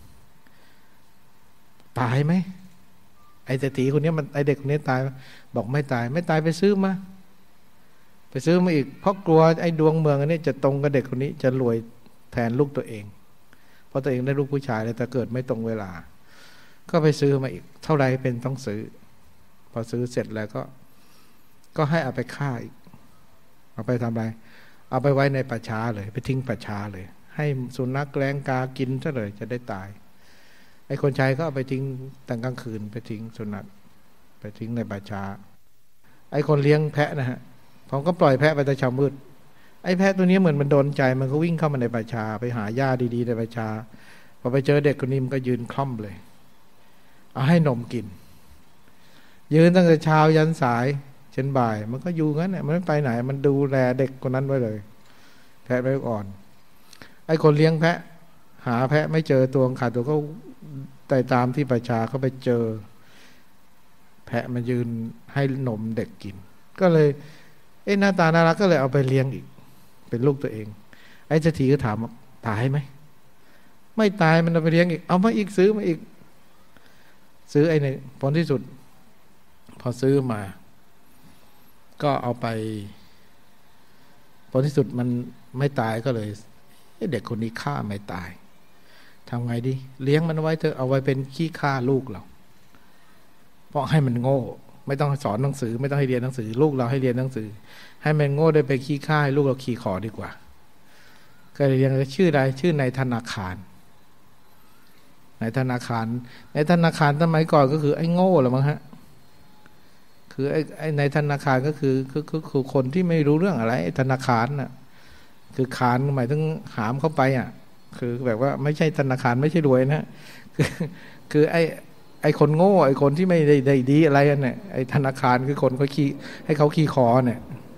ตายไหมไอ้เศรษฐีคนนี้มันไอ้เด็กคนนี้ตายบอกไม่ตายไปซื้อมาอีกเพราะกลัวไอ้ดวงเมืองอันนี้จะตรงกับเด็กคนนี้จะรวยแทนลูกตัวเองเพราะตัวเองได้ลูกผู้ชายเลยแต่เกิดไม่ตรงเวลาก็ไปซื้อมาอีกเท่าไรเป็นต้องซื้อพอซื้อเสร็จแล้วก็ให้เอาไปฆ่าอีกเอาไปทำอะไรเอาไปไว้ในป่าช้าเลยไปทิ้งป่าช้าเลยให้สุนัขแกล้งกากินซะเลยจะได้ตายไอ้คนชายก็เอาไปทิ้งตอนกลางคืนไปทิ้งสุนัขไปทิ้งในป่าช้าไอ้คนเลี้ยงแพะนะฮะผมก็ปล่อยแพะไปแต่เช้ามืดไอ้แพะตัวนี้เหมือนมันโดนใจมันก็วิ่งเข้ามาในป่าช้าไปหาหญ้าดีๆในป่าช้าพอไปเจอเด็กคนนี้มันก็ยืนคล่อมเลยเอาให้นมกินยืนตั้งแต่เช้ายันสายเช่นบ่ายมันก็อยู่งั้นแหละมันไม่ไปไหนมันดูแลเด็กคนนั้นไว้เลยแพะไม่อ่อนไอ้คนเลี้ยงแพะหาแพะไม่เจอตัวขาดตัวก็ไต่ตามที่ประชาเขาไปเจอแพะมันยืนให้นมเด็กกินก็เลยหน้าตาน่ารักก็เลยเอาไปเลี้ยงอีกเป็นลูกตัวเองไอ้เศรษฐีก็ถามตายไหมไม่ตายมันเอาไปเลี้ยงอีกเอามาอีกซื้อมาอีกซื้อไอ้ในผลที่สุดพอซื้อมาก็เอาไปผลที่สุดมันไม่ตายก็เลยเด็กคนนี้ฆ่าไม่ตายทำไงดีเลี้ยงมันไว้เถอะเอาไว้เป็นขี้ฆ่าลูกเราเพราะให้มันโง่ไม่ต้องสอนหนังสือไม่ต้องให้เรียนหนังสือลูกเราให้เรียนหนังสือให้มันโง่ได้ไปขี้ฆ่าให้ลูกเราขี่ขอดีกว่าก็เลยเรียกชื่อใดชื่อในธนาคารในธนาคารสมัยก่อนก็คือไอ้โง่หรือมั้งฮะคือไอ้ในธนาคารก็คือคนที่ไม่รู้เรื่องอะไรธนาคารน่ะคือคารหมายถึงหามเข้าไปอ่ะคือแบบว่าไม่ใช่ธนาคารไม่ใช่รวยนะคือไอ้คนโง่ไอ้คนที่ไม่ได้ดีอะไรเนี่ยไอ้ธนาคารคือคนเขาขี้ให้เขาขี้คอเนี่ย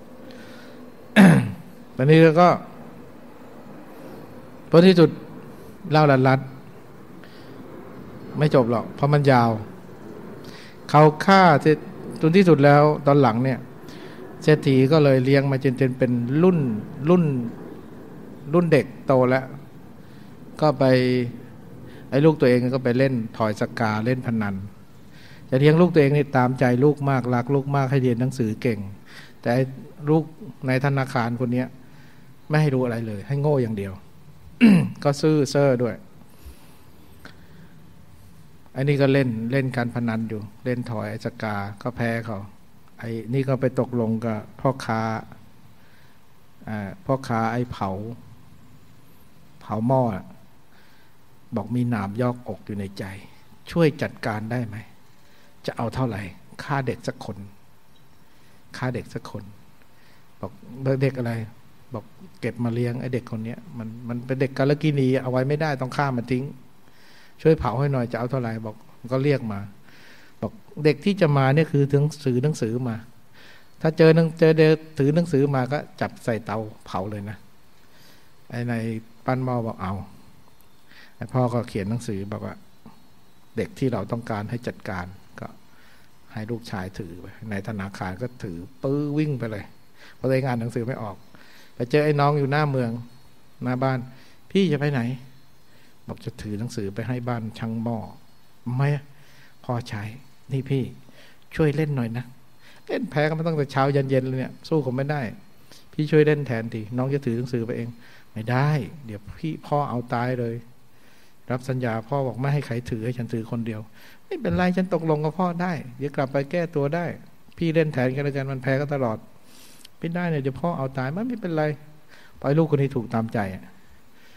ตอนนี้ก็พอที่สุดเล่าลัดไม่จบหรอกเพราะมันยาวเขาฆ่าจนที่สุดแล้วตอนหลังเนี่ยเศรษฐีก็เลยเลี้ยงมาจนเป็นรุ่นเด็กโตแล้วก็ไปไอ้ลูกตัวเองก็ไปเล่นถอยสกาเล่นพนันจะเลี้ยงลูกตัวเองนี่ตามใจลูกมากรักลูกมากให้เรียนหนังสือเก่งแต่ลูกในธนาคารคนนี้ไม่ให้รู้อะไรเลยให้โง่อย่างเดียว ก็ซื่อเซ่อด้วยอันนี้ก็เล่นการพนันอยู่เล่นถอยสกาก็แพ้เขาไอ้นี่ก็ไปตกลงกับพ่อค้าไอ้เผาหม้อบอกมีหนามยอกอกอยู่ในใจช่วยจัดการได้ไหมจะเอาเท่าไหร่ฆ่าเด็กสักคนบอกเด็กอะไรบอกเก็บมาเลี้ยงไอ้เด็กคนนี้มันเป็นเด็กกาลกินีเอาไว้ไม่ได้ต้องฆ่ามันทิ้งช่วยเผาให้หน่อยจะเอาเท่าไหร่บอกก็เรียกมาบอกเด็กที่จะมาเนี่ยคือหนังสือมาถ้าเจอถือหนังสือมาก็จับใส่เตาเผาเลยนะไอ้ในปั้นหม้อบอกเอาไอ้พ่อก็เขียนหนังสือบอกว่าเด็กที่เราต้องการให้จัดการก็ให้ลูกชายถือไปในธนาคารก็ถือปื้อวิ่งไปเลยพอได้งานหนังสือไม่ออกไปเจอไอ้น้องอยู่หน้าเมืองหน้าบ้านพี่จะไปไหนบอกจะถือหนังสือไปให้บ้านช่างหม้อไม่พ่อใช้นี่พี่ช่วยเล่นหน่อยนะเล่นแพ้กันมาตั้งแต่เช้ายันเย็นเลยเนี่ยสู้ผมไม่ได้พี่ช่วยเล่นแทนทีน้องจะถือหนังสือไปเองไม่ได้เดี๋ยวพ่อเอาตายเลยรับสัญญาพ่อบอกไม่ให้ใครถือให้ฉันถือคนเดียวไม่เป็นไรฉันตกลงกับพ่อได้เดี๋ยวกลับไปแก้ตัวได้พี่เล่นแทนกันแล้วกันมันแพ้ก็ตลอดไม่ได้เนี่ยเดี๋ยวพ่อเอาตายมันไม่เป็นไรปล่อยลูกคนนี้ถูกตามใจ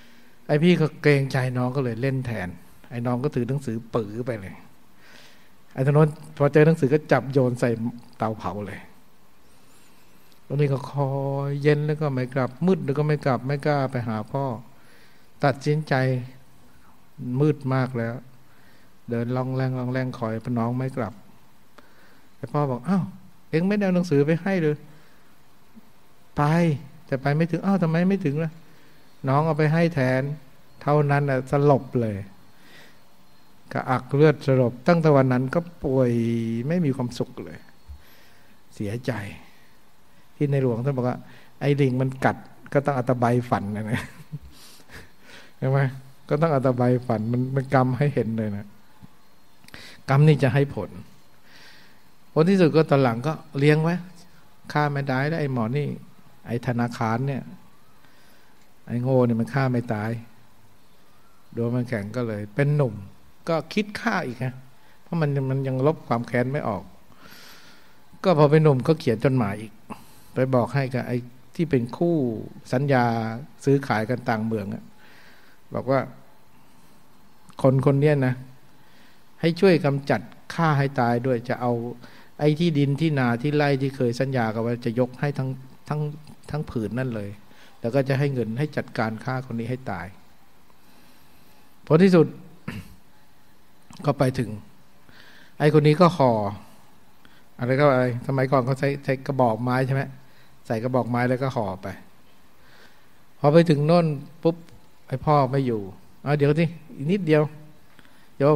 ไอ้พี่ก็เกรงใจน้องก็เลยเล่นแทนไอ้น้องก็ถือหนังสือปื้อไปเลยไอ้ทนนพอเจอหนังสือก็จับโยนใส่เตาเผาเลยตรงนี้ก็คอยเย็นแล้วก็ไม่กลับมืดแล้วก็ไม่กลับไม่กล้าไปหาพ่อตัดสินใจมืดมากแล้วเดินล่องแรงคอยน้องไม่กลับไอ้พ่อบอกอ้าวเอ็งไม่ได้เอาหนังสือไปให้เลยไปแต่ไปไม่ถึงอ้าวทำไมไม่ถึงล่ะน้องเอาไปให้แทนเท่านั้นน่ะสลบเลยกระอักเลือดสลบตั้งแต่วันนั้นก็ป่วยไม่มีความสุขเลยเสียใจที่ในหลวงท่านบอกว่าไอ้ลิงมันกัดก็ต้องเอาตะไบฝันนะใช่ไหมก็ต้องเอาตะไบฝันมันกรรมให้เห็นเลยนะกรรมนี่จะให้ผลที่สุดก็ตอนหลังก็เลี้ยงไว้ฆ่าไม่ได้แล้วไอ้หมอนี่ไอ้ธนาคารเนี่ยไอ้โง่เนี่ยมันฆ่าไม่ตายโดนมันแข็งก็เลยเป็นหนุ่มก็คิดฆ่าอีกนะเพราะมันยังลบความแค้นไม่ออกก็พอเป็นหนุ่มก็เขียนจดหมายอีกไปบอกให้กับไอ้ที่เป็นคู่สัญญาซื้อขายกันต่างเมืองบอกว่าคนเนี้ยนะให้ช่วยกำจัดฆ่าให้ตายด้วยจะเอาไอ้ที่ดินที่นาที่ไร่ที่เคยสัญญากันว่าจะยกให้ทั้งผืนนั่นเลยแล้วก็จะให้เงินให้จัดการฆ่าคนนี้ให้ตายผลที่สุดก็ไปถึงไอ้คนนี้ก็ห่ออะไรก็อะไรสมัยก่อนเขาใช้กระบอกไม้ใช่ไหมใส่กระบอกไม้แล้วก็ห่อไปพอไปถึงโน่นปุ๊บไอ้พ่อไม่อยู่เดี๋ยวสิอีกนิดเดียวโยม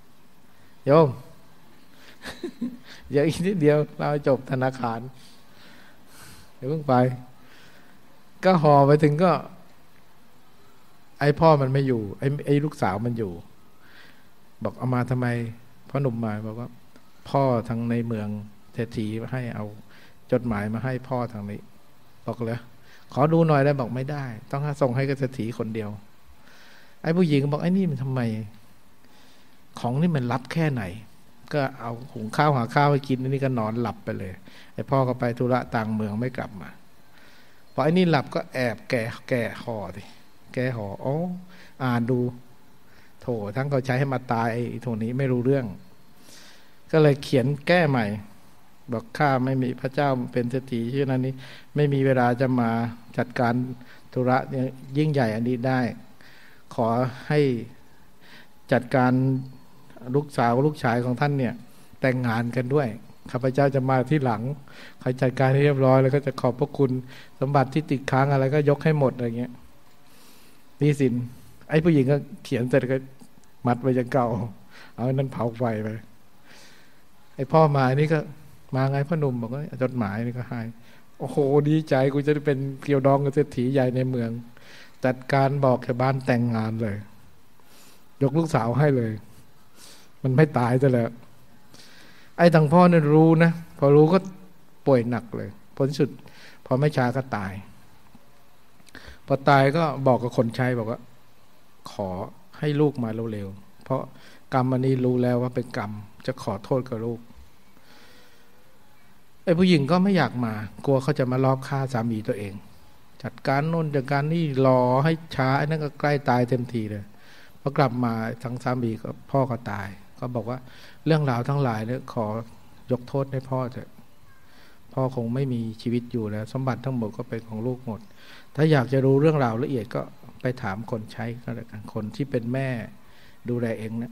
เดี๋ยวอีกนิดเดียวเราจบธนาคารเดี๋ยวเพิ่งไปก็ห่อไปถึงก็ไอ้พ่อมันไม่อยู่ไอ้ลูกสาวมันอยู่บอกเอามาทำไมพ่อหนุ่มมาบอกว่าพ่อทางในเมืองเศรษฐีให้เอาจดหมายมาให้พ่อทางนี้บอกเลยขอดูหน่อยได้บอกไม่ได้ต้องส่งให้กับเศรษฐีคนเดียวไอ้ผู้หญิงบอกไอ้นี่มันทำไมของนี่มันลับแค่ไหนก็เอาหุงข้าวหาข้าวให้กินนี่ก็นอนหลับไปเลยไอ้พ่อก็ไปธุระต่างเมืองไม่กลับมาพอไอ้นี่หลับก็แอบแกะห่อดิแกะห่ออ่านดูโถทั้งเขาใช้ให้มาตายไอ้โถนี้ไม่รู้เรื่องก็เลยเขียนแก้ใหม่บอกข้าไม่มีพระเจ้าเป็นเศรษฐีชื่อนั้นนี้ไม่มีเวลาจะมาจัดการธุระยิ่งใหญ่อันนี้ได้ขอให้จัดการลูกสาวลูกชายของท่านเนี่ยแต่งงานกันด้วยข้าพเจ้าจะมาที่หลังใครจัดการให้เรียบร้อยแล้วก็จะขอบพระคุณสมบัติที่ติดค้างอะไรก็ยกให้หมดอะไรเงี้ยนี่สินไอ้ผู้หญิงก็เขียนเสร็จก็มัดไว้อย่างเก่าเอานั้นเผาไฟไปไอ้พ่อมานี่ก็มาไงพ่อหนุ่มบอกว่าจดหมายนี่ก็ให้โอ้โหดีใจกูจะได้เป็นเกี่ยวดองกับเศรษฐีใหญ่ในเมืองจัดการบอกชาวบ้านแต่งงานเลยยกลูกสาวให้เลยมันไม่ตายซะแล้วไอ้ทางพ่อเนี่ยรู้นะพอรู้ก็ป่วยหนักเลยผลสุดพอไม่ช้าก็ตายพอตายก็บอกกับคนใช้บอกว่าขอให้ลูกมาเร็วๆเพราะกรรมอันนี้รู้แล้วว่าเป็นกรรมจะขอโทษกับลูกไอ้ผู้หญิงก็ไม่อยากมากลัวเขาจะมาลอบฆ่าสามีตัวเองจัดการโน่นจัดการนี่รอให้ช้าไอ้นั่นก็ใกล้ตายเต็มทีเลยพอกลับมาทั้งสามีกับพ่อก็ตายก็บอกว่าเรื่องราวทั้งหลายเนี่ยขอยกโทษให้พ่อเถอะพ่อคงไม่มีชีวิตอยู่แล้วสมบัติทั้งหมดก็เป็นของลูกหมดถ้าอยากจะรู้เรื่องราวละเอียดก็ไปถามคนใช้ก็แล้วกันคนที่เป็นแม่ดูแลเองนะ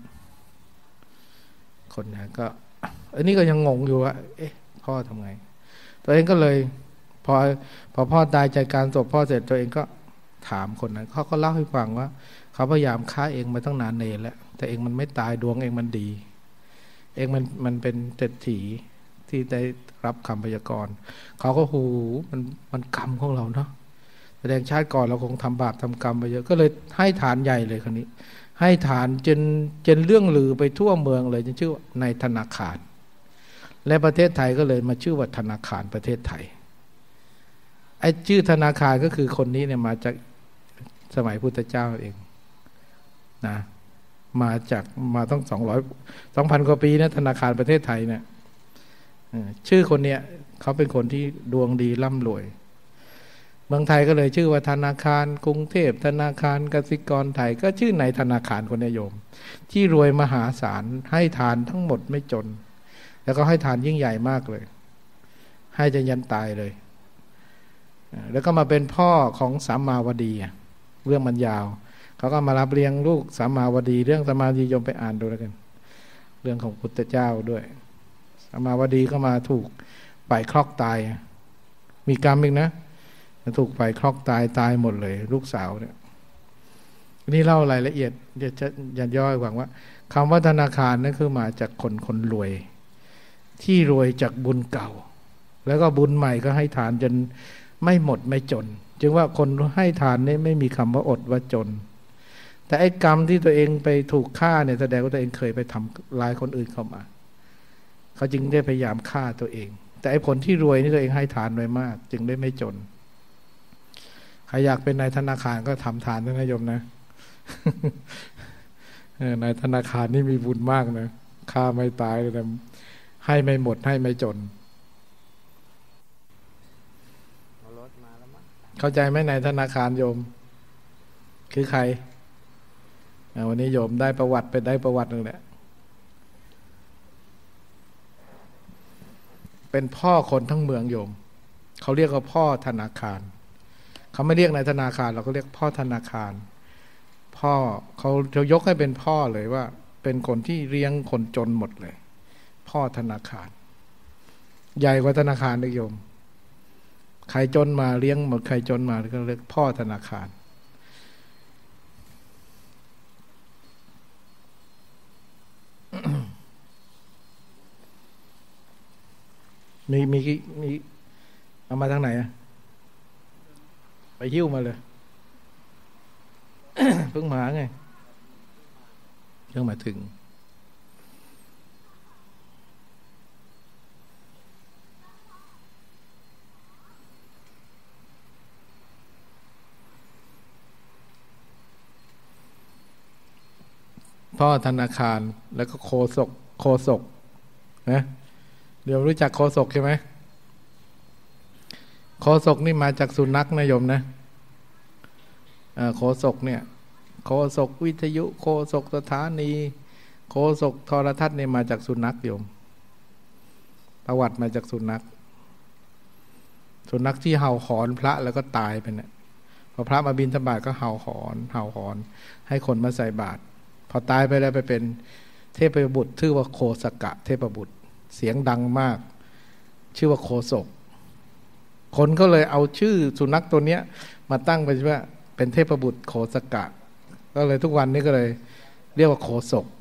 คนนะก็อันนี้ก็ยังงงอยู่ว่าเอ๊ะพ่อทำไงตัวเองก็เลยพอพ่อตายจัดการศพพ่อเสร็จตัวเองก็ถามคนนั้นเขาก็เล่าให้ฟังว่าเขาพยายามฆ่าเองมาตั้งนานเนรแล้วแต่เองมันไม่ตายดวงเองมันดีเองมันเป็นเศรษฐีที่ได้รับคำพยากรณ์เขาก็หูมันกรรมของเราเนาะแสดงชาติก่อนเราคงทำบาปทำกรรมไปเยอะก็เลยให้ฐานใหญ่เลยคนนี้ให้ฐานจนเรื่องลือไปทั่วเมืองเลยจนชื่อในธนาคารและประเทศไทยก็เลยมาชื่อว่าธนาคารประเทศไทยไอ้ชื่อธนาคารก็คือคนนี้เนี่ยมาจากสมัยพุทธเจ้าเองนะมาต้อง2,000 กว่าปีนะธนาคารประเทศไทยเนี่ยชื่อคนเนี้ยเขาเป็นคนที่ดวงดีร่ำรวยเมืองไทยก็เลยชื่อว่าธนาคารกรุงเทพธนาคารกสิกรไทยก็ชื่อในธนาคารคนนิยมที่รวยมหาศาลให้ทานทั้งหมดไม่จนแล้วก็ให้ทานยิ่งใหญ่มากเลยให้จนยันตายเลยแล้วก็มาเป็นพ่อของสามมาวดีเรื่องมันยาวเขาก็มารับเลี้ยงลูกสามมาวดีเรื่องสามมาวดีโยมไปอ่านดูแล้วกันเรื่องของพุทธเจ้าด้วยสามมาวดีก็มาถูกไฟคลอกตายมีกรรมอีกนะถูกไฟคลอกตายหมดเลยลูกสาวเนี่ยนี่เล่ารายละเอียดจะย่อยหวังว่าคำว่าธนาคารนั่นคือมาจากคนรวยที่รวยจากบุญเก่าแล้วก็บุญใหม่ก็ให้ทานจนไม่หมดไม่จนจึงว่าคนให้ทานนี่ไม่มีคำว่าอดว่าจนแต่ไอ้กรรมที่ตัวเองไปถูกฆ่าเนี่ยแสดงว่าตัวเองเคยไปทำลายคนอื่นเข้ามาเขาจึงได้พยายามฆ่าตัวเองแต่ไอ้ผลที่รวยนี่ตัวเองให้ทานไว้มากจึงได้ไม่จนใครอยากเป็นนายธนาคารก็ทำทานนะโยมนะนายธนาคารนี่มีบุญมากนะฆ่าไม่ตายแต่ให้ไม่หมดให้ไม่จนเข้าใจไหมนายธนาคารโยมคือใครวันนี้โยมได้ประวัติไปได้ประวัตินึงแหละเป็นพ่อคนทั้งเมืองโยมเขาเรียกว่าพ่อธนาคารเขาไม่เรียกนายธนาคารเราก็เรียกพ่อธนาคารพ่อเขาจะยกให้เป็นพ่อเลยว่าเป็นคนที่เลี้ยงคนจนหมดเลยพ่อธนาคารใหญ่กว่าธนาคารเลยโยมใครจนมาเลี้ยงหมดใครจนมาก็เรียกพ่อธนาคารมีเอามาทางไหนไปหิ้วมาเลย เพิ่งมาไงเพิ่งมาถึงพ่อธนาคารแล้วก็โคศกนะเดี๋ยวรู้จักโคศกใช่ไหมโคศกนี่มาจากสุนัขนะโยมนะโคศกเนี่ยโคศกวิทยุโคศกสถานีโคศกโทรทัศน์เนี่ยมาจากสุนัขโยมประวัติมาจากสุนัขที่เห่าหอนพระแล้วก็ตายไปเนี่ยพอพระมาบิณฑบาตก็เห่าหอนให้คนมาใส่บาตรพอตายไปแล้วไปเป็นเทพบุตรชื่อว่าโคสกะเทพบุตรเสียงดังมากชื่อว่าโคศกคนก็เลยเอาชื่อสุนัขตัวเนี้ยมาตั้งไปว่าเป็นเทพบุตรโคสกะก็เลยทุกวันนี้ก็เลยเรียกว่าโคศก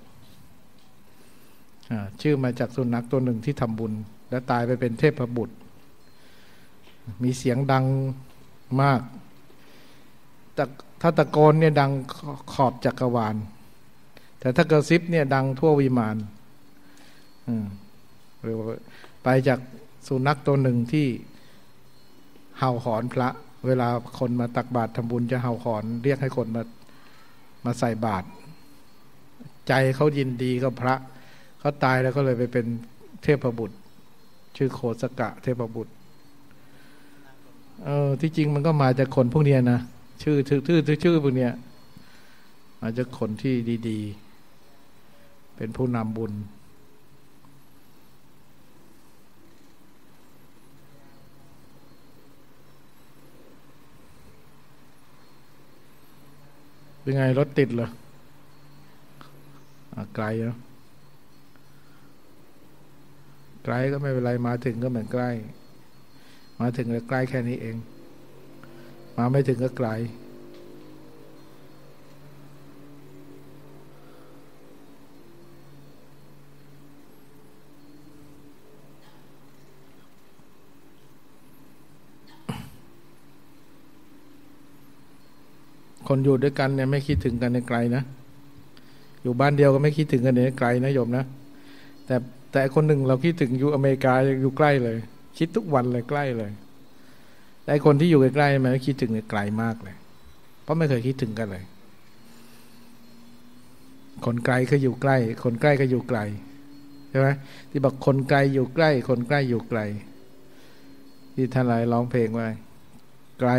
ชื่อมาจากสุนัขตัวหนึ่งที่ทำบุญแล้วตายไปเป็นเทพบุตรมีเสียงดังมากแต่ถ้าตะโกนเนี่ยดังขอบจักรวาลแต่ถ้ากระซิบเนี่ยดังทั่ววิมานหรือไปจากสุนัขตัวหนึ่งที่เห่าหอนพระเวลาคนมาตักบาตรทำบุญจะเห่าหอนเรียกให้คนมาใส่บาตรใจเขายินดีกับพระเขาตายแล้วก็เลยไปเป็นเทพบุตรชื่อโคสกะเทพบุตรที่จริงมันก็มาจากคนพวกนี้นะชื่อพวกนี้มาจากคนที่ดีๆเป็นผู้นำบุญเป็นไงรถติดเหรอไกลเนาะไกลก็ไม่เป็นไรมาถึงก็เหมือนใกล้มาถึงแล้วใกล้แค่นี้เองมาไม่ถึงก็ไกลคนอยู่ด้วยกันเนี่ยไม่คิดถึงกันในไกลนะอยู่บ้านเดียวก็ไม่คิดถึงกันในไกลนะโยมนะแต่คนหนึ่งเราคิดถึงอยู่อเมริกาอยู่ใกล้เลยคิดทุกวันเลยใกล้เลยแต่คนที่อยู่ใกล้ๆมันคิดถึงไกลมากเลยเพราะไม่เคยคิดถึงกันเลยคนไกลก็อยู่ใกล้คนใกล้ก็อยู่ไกลใช่ไหมที่บอกคนไกลอยู่ใกล้คนใกล้อยู่ไกลที่ท่านหลายร้องเพลงไว้ไกล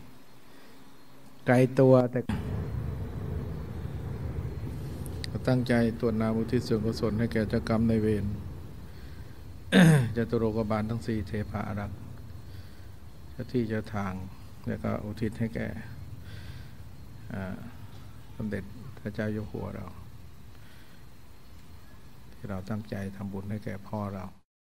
ตัวแต่ตั้งใจตรวจนาอุทิศส่วนกุศลให้แก่เจ้ากรรมนายเวร จตุโลกบาลทั้งสี่เทพาอารักษ์เจ้าที่เจ้าทางแล้วก็อุทิศให้แก่สมเด็จพระเจ้าอยู่หัวเราที่เราตั้งใจทำบุญให้แก่พ่อเรา